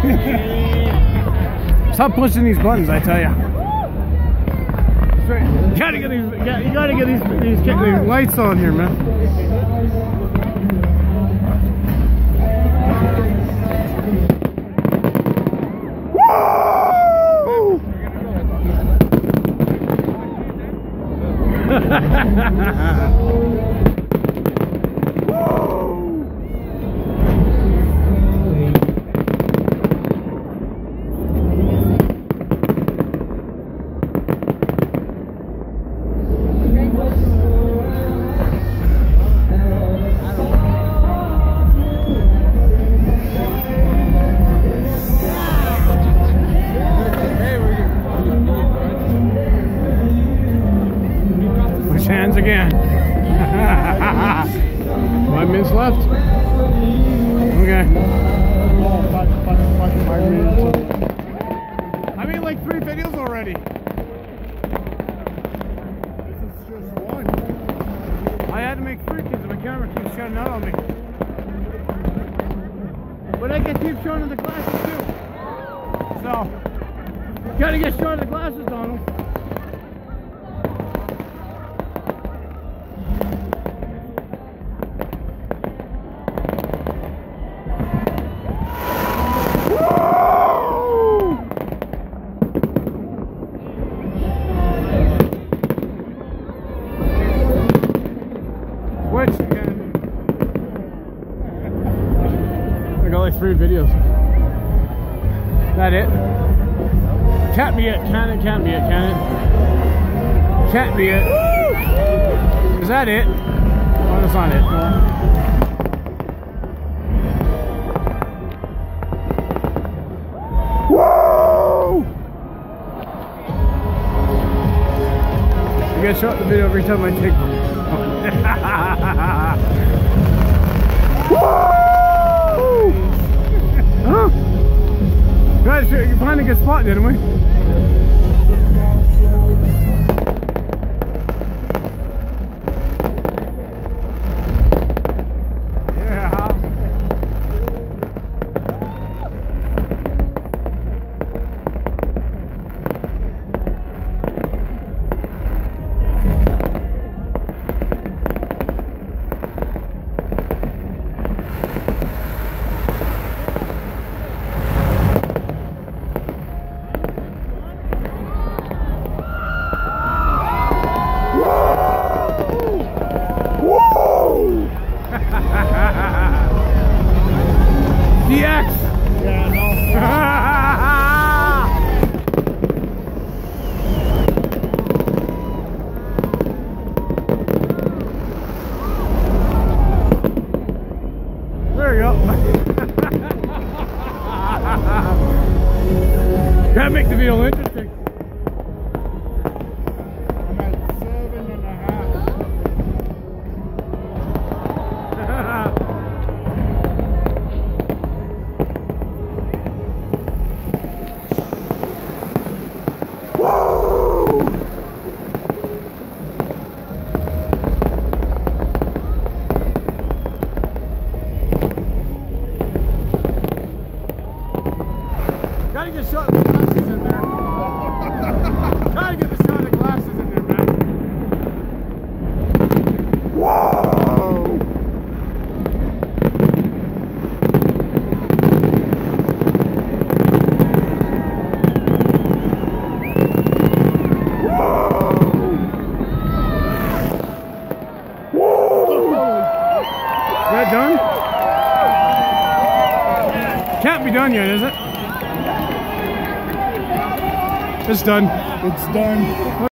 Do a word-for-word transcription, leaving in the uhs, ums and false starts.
Stop pushing these buttons, I tell you. You gotta get these. You gotta get these these, these lights on here, man. Woo! Hands again. Five minutes left. Okay. I made like three videos already. This is just one. I had to make three because my camera keeps shutting out on me. But I can keep showing the glasses too. So, gotta get showing the glasses on them. Switch again. I got like three videos. That it? Can't be it. Can it? Can't be it. Can it? Can't be it. Is that it? Oh, that's not it. Woo! You guys shot the video every time I take one. Woo! Huh? Guys, you find a good spot, didn't we? D X! Yeah, no. There you go. Gotta make the video interesting. I'm at seven and a half. Gotta get shot of the glasses in there. Gotta get the shot of the glasses in there, man. Whoa! Whoa! Is that done? Can't be done yet, is it? It's done. It's done.